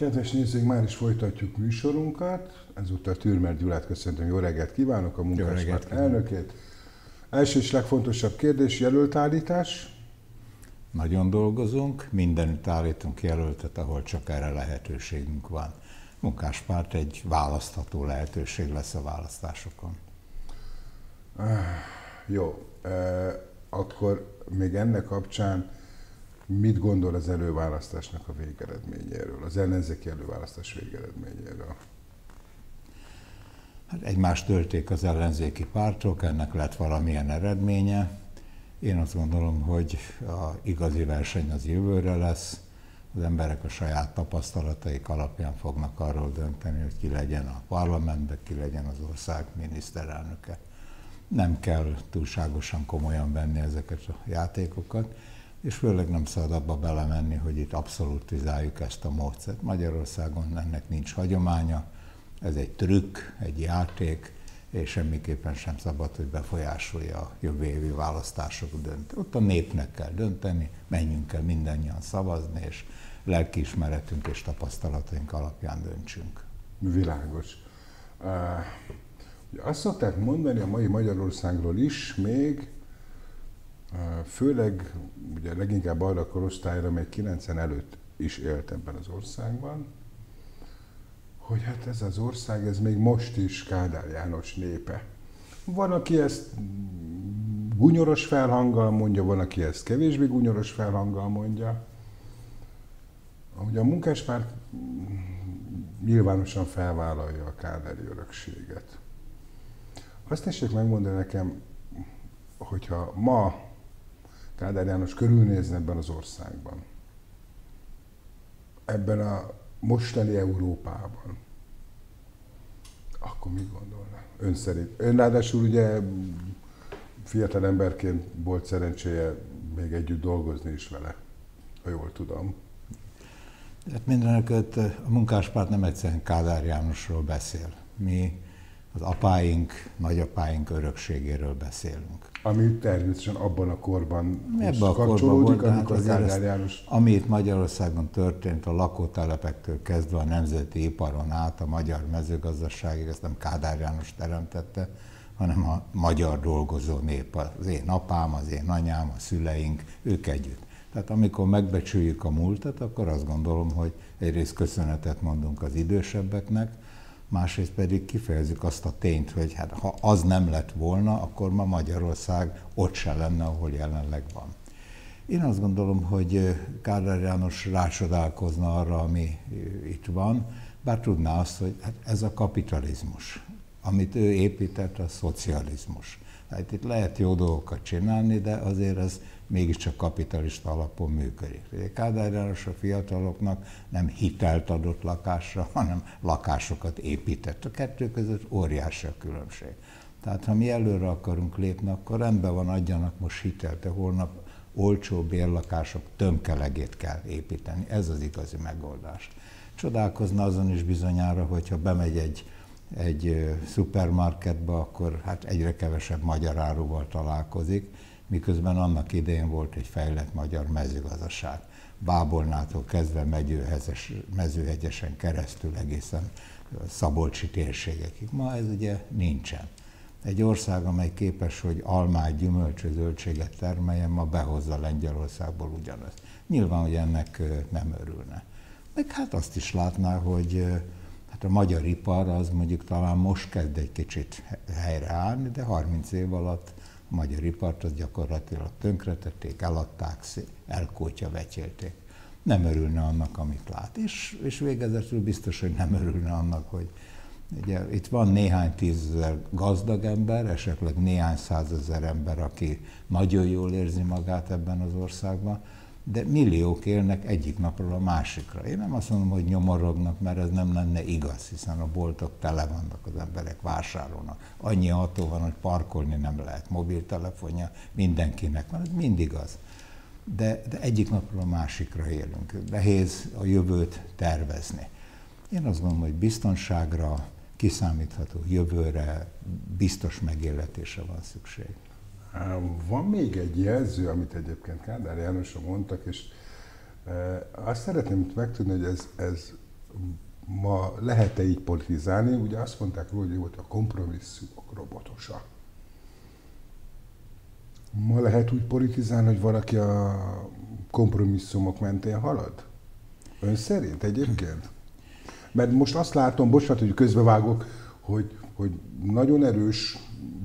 Kedves nézőink, már is folytatjuk műsorunkat. Ezúttal Türmer Gyulát köszöntöm, jó reggelt kívánok, a Munkáspárt elnökét. Első és legfontosabb kérdés, jelöltállítás. Nagyon dolgozunk, mindenütt állítunk jelöltet, ahol csak erre lehetőségünk van. Munkáspárt egy választható lehetőség lesz a választásokon. Jó, akkor még ennek kapcsán mit gondol az előválasztásnak a végeredményéről, az ellenzéki előválasztás végeredményéről? Hát egymást törték az ellenzéki pártok, ennek lett valamilyen eredménye. Én azt gondolom, hogy az igazi verseny az jövőre lesz. Az emberek a saját tapasztalataik alapján fognak arról dönteni, hogy ki legyen a parlamentben, ki legyen az ország miniszterelnöke. Nem kell túlságosan komolyan venni ezeket a játékokat, és főleg nem szabad abba belemenni, hogy itt abszolutizáljuk ezt a módszert. Magyarországon ennek nincs hagyománya, ez egy trükk, egy játék, és semmiképpen sem szabad, hogy befolyásolja a jövő évi választások döntését. Ott a népnek kell dönteni, menjünk el mindannyian szavazni, és lelkiismeretünk és tapasztalataink alapján döntsünk. Világos. Azt szokták mondani a mai Magyarországról is még, főleg ugye leginkább arra a korosztályra, amely 90 előtt is élt ebben az országban, hogy hát ez az ország, ez még most is Kádár János népe. Van, aki ezt gúnyoros felhanggal mondja, van, aki ezt kevésbé gúnyoros felhanggal mondja. Ugye a Munkáspárt nyilvánosan felvállalja a kádári örökséget. Azt tessék megmondani nekem, hogyha ma Kádár János körülnézne ebben az országban, ebben a mostani Európában, akkor mit gondolna? Ön szerint? Ön ráadásul ugye fiatal emberként volt szerencséje még együtt dolgozni is vele, ha jól tudom. Hát mindenekelőtt a Munkáspárt nem egyszerűen Kádár Jánosról beszél. Mi az apáink, nagyapáink örökségéről beszélünk. Ami természetesen abban a korban kapcsolódik, amikor Kádár János... Ami itt Magyarországon történt, a lakótelepektől kezdve a nemzeti iparon át, a magyar mezőgazdaságig, ezt nem Kádár János teremtette, hanem a magyar dolgozó nép, az én apám, az én anyám, a szüleink, ők együtt. Tehát amikor megbecsüljük a múltat, akkor azt gondolom, hogy egyrészt köszönetet mondunk az idősebbeknek, másrészt pedig kifejezzük azt a tényt, hogy hát, ha az nem lett volna, akkor ma Magyarország ott se lenne, ahol jelenleg van. Én azt gondolom, hogy Kádár János rácsodálkozna arra, ami itt van, bár tudná azt, hogy hát ez a kapitalizmus. Amit ő épített, a szocializmus. Hát itt lehet jó dolgokat csinálni, de azért ez mégiscsak kapitalista alapon működik. Kádár János a fiataloknak nem hitelt adott lakásra, hanem lakásokat épített. A kettő között óriási a különbség. Tehát ha mi előre akarunk lépni, akkor rendben van, adjanak most hitelt, de holnap olcsó bérlakások tömkelegét kell építeni. Ez az igazi megoldás. Csodálkozna azon is bizonyára, hogyha bemegy egy szupermarketbe, akkor hát egyre kevesebb magyar áruval találkozik, miközben annak idején volt egy fejlett magyar mezőgazdaság. Bábolnától kezdve Mezőhegyesen keresztül egészen szabolcsi térségekig. Ma ez ugye nincsen. Egy ország, amely képes, hogy almát, gyümölcsöt, zöldséget termeljen, ma behozza Lengyelországból ugyanazt. Nyilván, hogy ennek nem örülne. Meg hát azt is látná, hogy hát a magyar ipar az mondjuk talán most kezd egy kicsit helyreállni, de 30 év alatt a magyar ipart az gyakorlatilag tönkretették, eladták, elkótyavetyélték. Nem örülne annak, amit lát. És végezetül biztos, hogy nem örülne annak, hogy ugye, itt van néhány tízezer gazdag ember, esetleg néhány százezer ember, aki nagyon jól érzi magát ebben az országban, de milliók élnek egyik napról a másikra. Én nem azt mondom, hogy nyomorognak, mert ez nem lenne igaz, hiszen a boltok tele vannak, az emberek vásárolnak. Annyi autó van, hogy parkolni nem lehet, mobiltelefonja mindenkinek van, ez mind igaz. De egyik napról a másikra élünk. Nehéz a jövőt tervezni. Én azt gondolom, hogy biztonságra, kiszámítható jövőre, biztos megélhetésre van szükség. Van még egy jelző, amit egyébként Kádár Jánosra mondtak, és azt szeretném megtudni, hogy ez ma lehet-e így politizálni? Ugye azt mondták róla, hogy volt a kompromisszumok robotosa. Ma lehet úgy politizálni, hogy valaki a kompromisszumok mentén halad? Ön szerint egyébként? Mert most azt látom, bocsánat, hogy közbevágok, hogy nagyon erős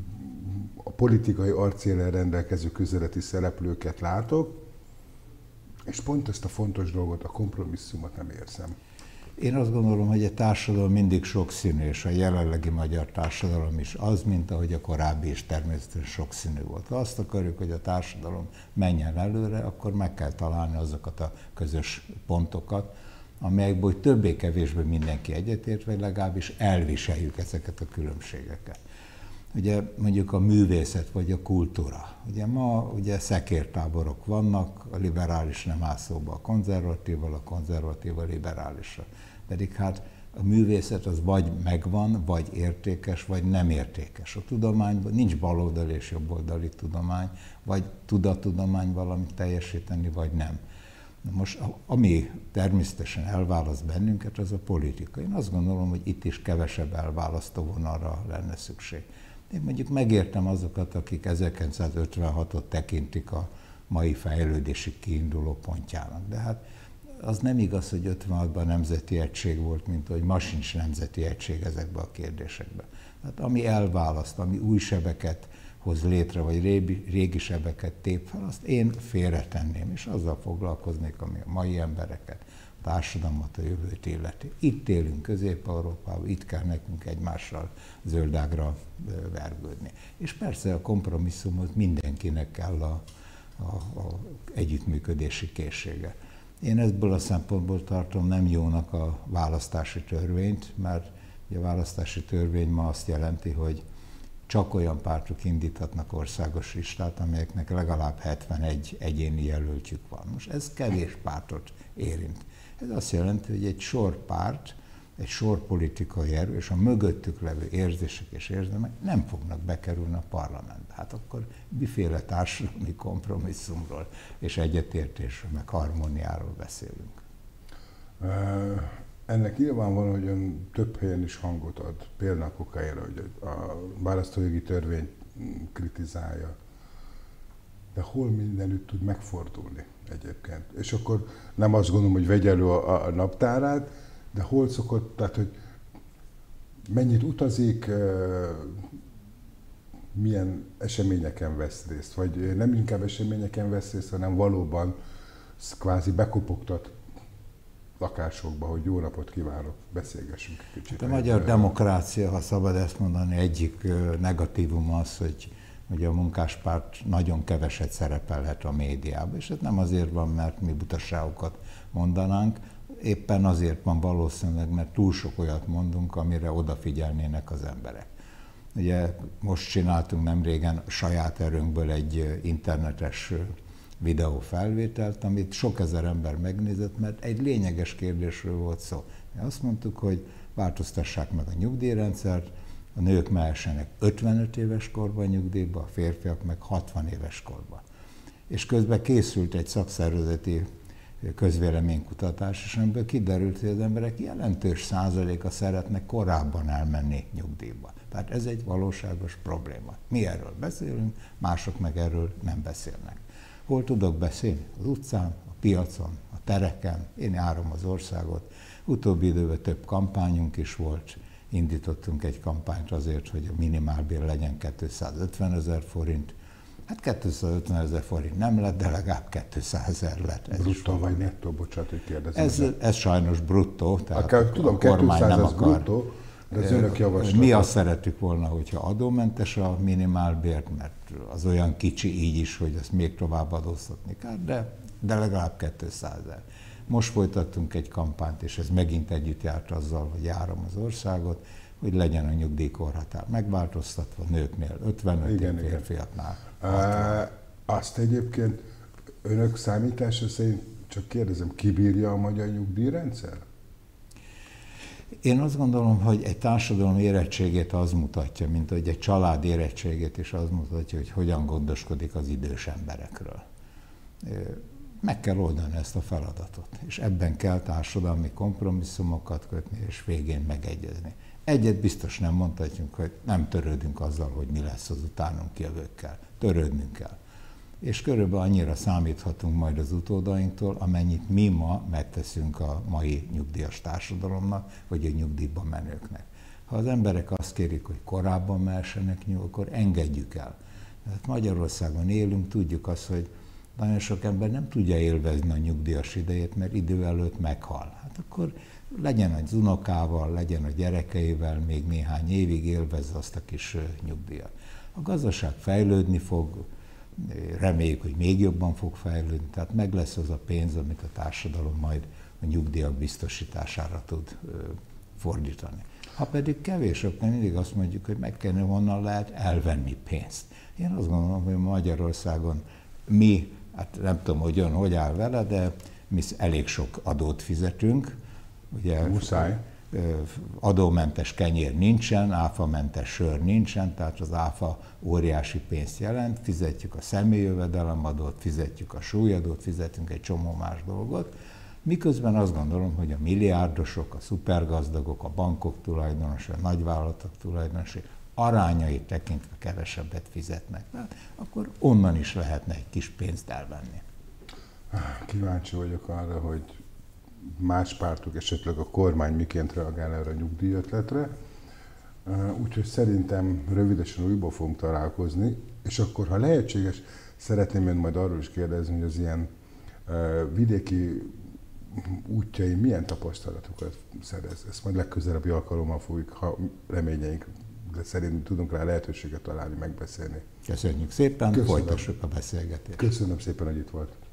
a politikai arcéllel rendelkező közéleti szereplőket látok, és pont ezt a fontos dolgot, a kompromisszumot nem érzem. Én azt gondolom, hogy a társadalom mindig sokszínű, és a jelenlegi magyar társadalom is az, mint ahogy a korábbi is természetesen sokszínű volt. Ha azt akarjuk, hogy a társadalom menjen előre, akkor meg kell találni azokat a közös pontokat, amelyekből többé-kevésbé mindenki egyetért, vagy legalábbis elviseljük ezeket a különbségeket. Ugye mondjuk a művészet vagy a kultúra. Ugye ma ugye szekértáborok vannak, a liberális nem áll szóba a konzervatív a liberálisra. Pedig hát a művészet az vagy megvan, vagy értékes, vagy nem értékes. A tudományban nincs baloldali és jobboldali tudomány, vagy tud a tudomány valamit teljesíteni, vagy nem. Most ami természetesen elválaszt bennünket, az a politika. Én azt gondolom, hogy itt is kevesebb elválasztó vonalra lenne szükség. Én mondjuk megértem azokat, akik 1956-ot tekintik a mai fejlődési kiinduló pontjának. De hát az nem igaz, hogy 56-ban nemzeti egység volt, mint hogy ma sincs nemzeti egység ezekben a kérdésekben. Hát ami elválaszt, ami új sebeket hoz létre, vagy régi sebeket tép fel, azt én félretenném, és azzal foglalkoznék, ami a mai embereket, a társadalmat, a jövőt illeti. Itt élünk Közép-Európában, itt kell nekünk egymással zöldágra vergődni. És persze a kompromisszumot mindenkinek kell a együttműködési készsége. Én ebből a szempontból tartom nem jónak a választási törvényt, mert a választási törvény ma azt jelenti, hogy csak olyan pártok indíthatnak országos listát, amelyeknek legalább 71 egyéni jelöltjük van. Most ez kevés pártot érint. Ez azt jelenti, hogy egy sor párt, egy sor politikai erő, és a mögöttük levő érzések és érzelmek nem fognak bekerülni a parlamentbe. Hát akkor miféle társadalmi kompromisszumról és egyetértésről, meg harmóniáról beszélünk. Ennek nyilvánvalóan, hogy ön több helyen is hangot ad, például okájára, hogy a választójogi törvényt kritizálja, de hol mindenütt tud megfordulni egyébként. És akkor nem azt gondolom, hogy vegye elő a naptárát, de hol szokott, tehát hogy mennyit utazik, milyen eseményeken vesz részt, vagy nem inkább eseményeken vesz részt, hanem valóban kvázi bekopogtat lakásokba, hogy jó napot kívánok, beszélgessünk egy kicsit. A magyar demokrácia, ha szabad ezt mondani, egyik negatívum az, hogy a munkáspárt nagyon keveset szerepelhet a médiában, és ez nem azért van, mert mi butaságokat mondanánk, éppen azért van valószínűleg, mert túl sok olyat mondunk, amire odafigyelnének az emberek. Ugye most csináltunk nemrégen saját erőnkből egy internetes videófelvételt, amit sok ezer ember megnézett, mert egy lényeges kérdésről volt szó. Mi azt mondtuk, hogy változtassák meg a nyugdíjrendszert, a nők mehessenek 55 éves korban nyugdíjba, a férfiak meg 60 éves korban. És közben készült egy szakszervezeti közvéleménykutatás, és amiből kiderült, hogy az emberek jelentős százaléka szeretnek korábban elmenni nyugdíjba. Tehát ez egy valóságos probléma. Mi erről beszélünk, mások meg erről nem beszélnek. Hol tudok beszélni? Az utcán, a piacon, a tereken. Én járom az országot. Utóbbi időben több kampányunk is volt. Indítottunk egy kampányt azért, hogy a minimálbér legyen 250 000 forint. Hát 250 000 forint nem lett, de legalább 200 000 lett. Ez bruttó vagy nettó, bocsánat, hogy kérdezem. Ez sajnos bruttó, tehát tudom, a kormány nem akar. Bruttó, de az önök javaslata. Mi azt szerettük volna, hogyha adómentes a minimálbért, mert az olyan kicsi így is, hogy ezt még tovább adóztatni kell, de legalább 200 000. Most folytattunk egy kampányt, és ez megint együtt járt azzal, hogy járom az országot, hogy legyen a nyugdíjkorhatár megváltoztatva, nőknél 55, férfiaknál 60. Azt egyébként önök számítása szerint, csak kérdezem, kibírja a magyar nyugdíjrendszer? Én azt gondolom, hogy egy társadalom érettségét az mutatja, mint hogy egy család érettségét is az mutatja, hogy hogyan gondoskodik az idős emberekről. meg kell oldani ezt a feladatot, és ebben kell társadalmi kompromisszumokat kötni, és végén megegyezni. Egyet biztos nem mondhatjuk, hogy nem törődünk azzal, hogy mi lesz az utánunk jövőkkel. Törődnünk kell. És körülbelül annyira számíthatunk majd az utódainktól, amennyit mi ma megteszünk a mai nyugdíjas társadalomnak, vagy a nyugdíjba menőknek. Ha az emberek azt kérik, hogy korábban mehessenek nyugodni, akkor engedjük el. Tehát Magyarországon élünk, tudjuk azt, hogy nagyon sok ember nem tudja élvezni a nyugdíjas idejét, mert idő előtt meghal. Hát akkor legyen az unokával, legyen a gyerekeivel, még néhány évig élvezze azt a kis nyugdíjat. A gazdaság fejlődni fog, reméljük, hogy még jobban fog fejlődni, tehát meg lesz az a pénz, amit a társadalom majd a nyugdíjak biztosítására tud fordítani. Ha pedig kevés, akkor mindig azt mondjuk, hogy meg kellene, honnan lehet elvenni pénzt. Én azt gondolom, hogy Magyarországon mi, hát nem tudom, hogy áll vele, de mi elég sok adót fizetünk. Ugye, muszáj. Adómentes kenyér nincsen, áfamentes sör nincsen, tehát az áfa óriási pénzt jelent, fizetjük a személyjövedelemadót, fizetjük a súlyadót, fizetünk egy csomó más dolgot, miközben azt gondolom, hogy a milliárdosok, a szupergazdagok, a bankok tulajdonosai, a nagyvállalatok tulajdonosai arányait tekintve kevesebbet fizetnek. Tehát akkor onnan is lehetne egy kis pénzt elvenni. Kíváncsi vagyok arra, hogy más pártok, esetleg a kormány miként reagál erre a nyugdíjötletre. Úgyhogy szerintem rövidesen újból fogunk találkozni, és akkor, ha lehetséges, szeretném önt majd arról is kérdezni, hogy az ilyen vidéki útjai milyen tapasztalatokat szerez. Ezt majd legközelebbi alkalommal fogjuk, ha reményeink szerint tudunk rá lehetőséget találni, megbeszélni. Köszönjük szépen, folytassuk a beszélgetést. Köszönöm szépen, hogy itt volt.